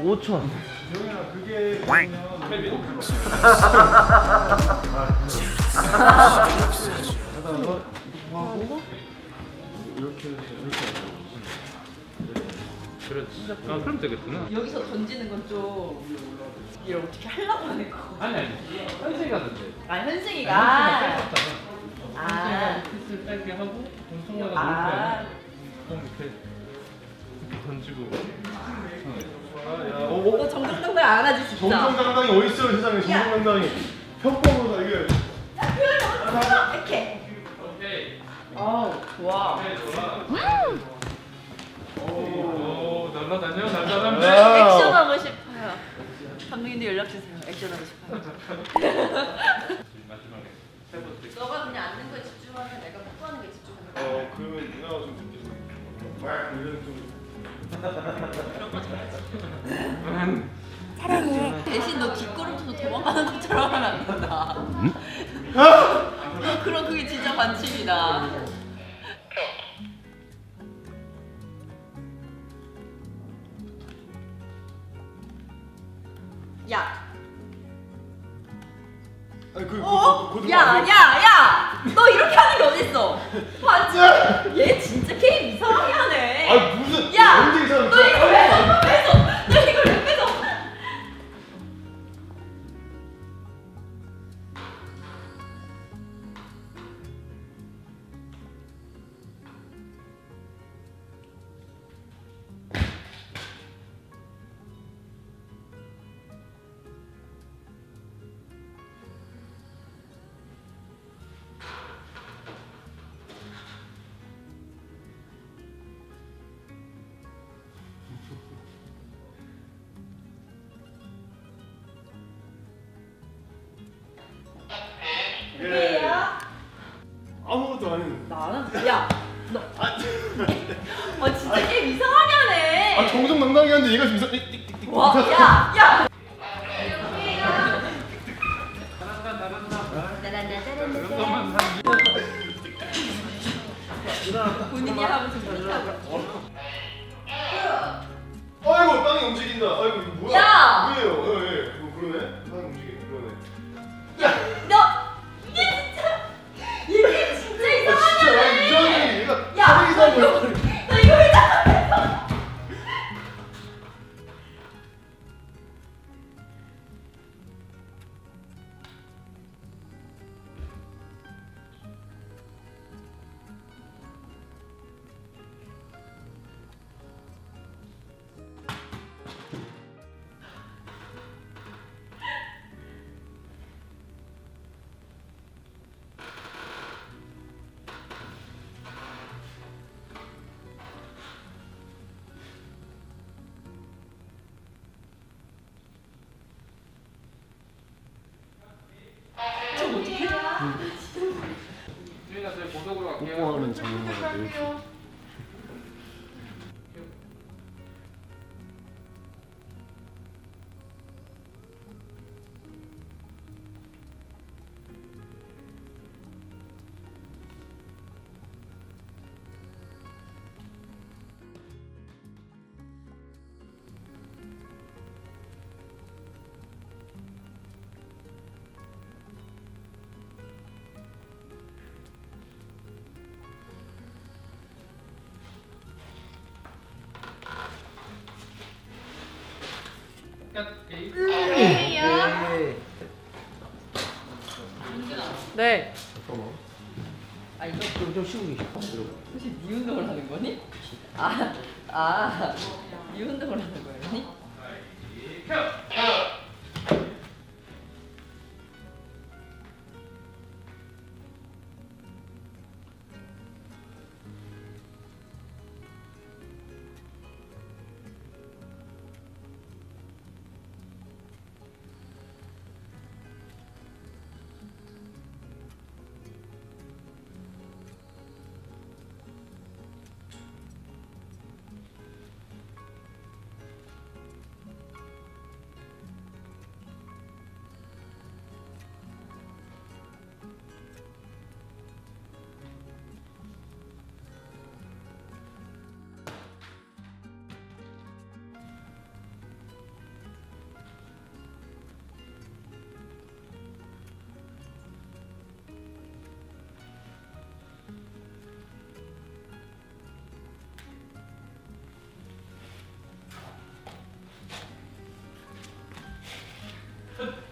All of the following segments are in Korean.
5천. 영현아 그게 이렇게 그렇지. 아 그럼 되겠구나. 여기서 던지는 건 좀 이걸 어떻게 하려고 하는 거? 아니 현생이가 던데. 아 현승이가. 현생이가 키스 짧게 하고 동성화가 이렇게 던지고. 너 정정당당 안 하지 진짜. 정정당당히 어딨어 세상에. 정정당당히 편법으로 이게 야 표현 너무 이렇게. 오케이. 아우 좋아. 오케이 좋아. 오 날라다녀 날라다녀. 액션 하고 싶어요. 감독님도 연락 주세요. 액션 하고 싶어요. 마지막에 세 번째. 너가 그냥 앉는 거에 집중하면 내가 뽀뽀하는 게 집중하는 거야. 그러면 누나가 좀 듣겠어. 막 이런 좀 그런 거 잘하지. 사랑해. 대신 너 뒷걸음쳐서 도망가는 것처럼 하면 안 된다. 너 그럼 그게 진짜 반칙이다. 야. 아니 야! 너 이렇게 하는 게 어딨어? 반칙. 얘 진짜 게임 이상하게 하네. 아 무슨 야! 언제 이상한 너 이거 왜 뺏어? 너 이걸 왜 뺏어? 누구예요? 아무것도 안 했는데. 나는 야, 너 진짜 게임 이상하게 하네. 아 정정당당히 하는데 얘가 좀 와, 야. 본인이 하고 싶은 아이고 땅이 움직인다. 아이고 이거 뭐야? 야! 뭐예요? 예. 그러네. 땅이 움직이네. 그러네. 야, 너 이게 진짜 이상하게 진짜 하네. 이상해. 얘가 야, 다리 이상한 너 거야. 이거 왜 자꾸 뺏어? 주인아 저희 고속으로 갈게요. 뽀뽀하는 장면만 이렇게. 네. 잠깐만. 아 이거 좀 쉬고 계셔. 혹시 네 운동을 하는 거니? 네 운동을 하는 거니?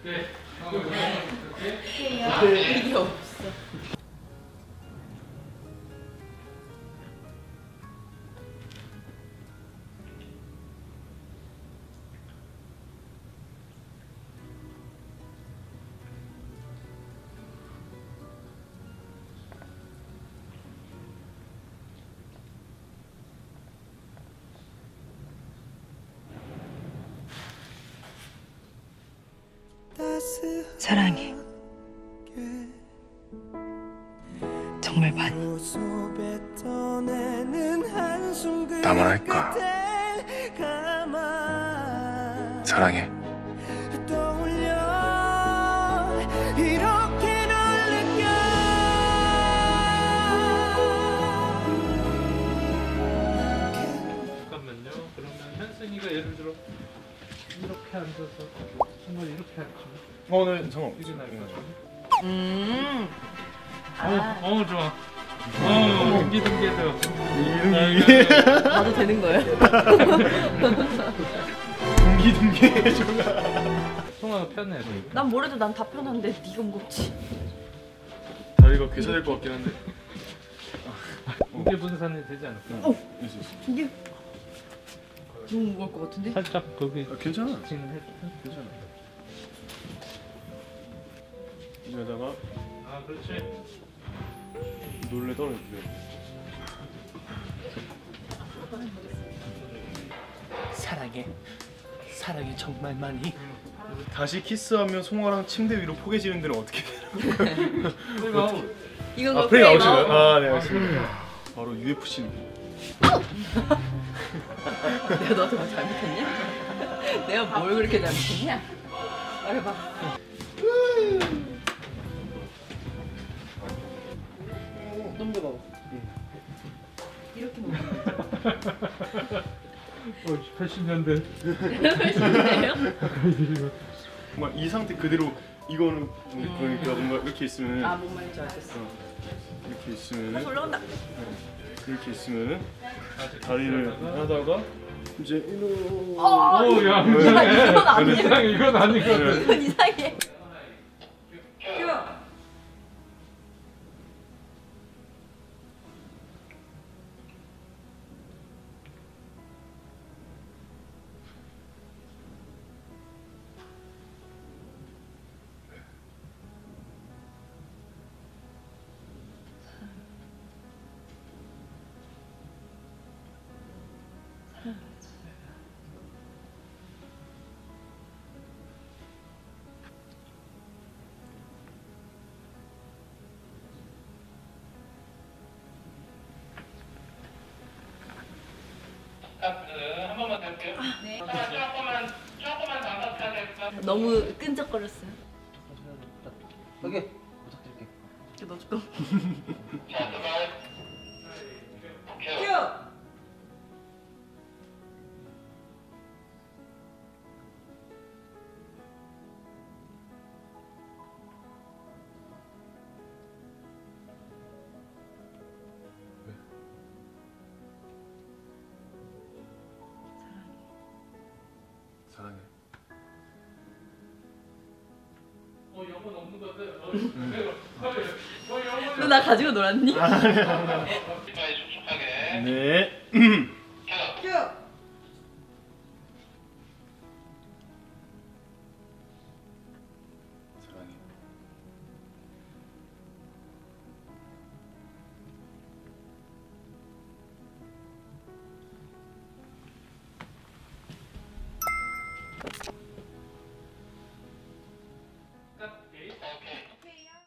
네. 이게 없어. 사랑해. 정말 많이. 나만 할까? 사랑해. 잠깐만요. 그러면 현승이가 예를 들어 이렇게 앉아서 정말 이렇게 앉죠. 네, 상관없어. 이게 나을 것 좋아. 등기등기해줘. 봐도 되는 거예요? 둥기 해줘가. 송아가 편해. 난 뭐래도 난 다 편한데 네가 무겁지. 다리가 괴사될 것 같긴 한데. 무게 분산이 되지 않을까? 있어 있어. 이게 너무 무거울 것 같은데? 살짝 거기 괜찮아. 지는 해줄까? 괜찮아. 여기다가 아 그렇지. 놀래 떨어져. 사랑해. 사랑해 정말 많이. 다시 키스하면 송아랑 침대 위로 포개지는 데는 어떻게 돼요? 이건 아, 프레임 아웃이요? 아, 네, 알겠습니다. 바로 UFC. 내가 너한테 뭐 잘못했냐? 내가 뭘 그렇게 잘못했냐? 말해봐. 너무 뜨거워. 이렇게 먹어. 80년대. 정말 이 상태 그대로 이거는 그러니까 뭔가 이렇게 있으면 아, 뭔 말인지 알겠어. 이렇게 있으면 올라온다. 이렇게 있으면 다리를 하다가 이제 이로 오야 야, 이건 아니야. 이상해 이건 아니거든. 이건 이상해. 한 번만 더 할게요. 네. 조금만 담갔어야 될까? 너무 끈적거렸어요. 여기 부탁드릴게요. 이거 넣어줄 거. 자, 그만. 큐! 사랑해. 영혼 없는 건데. 너 나 가지고 놀았니? 축축하게. 네. 큐!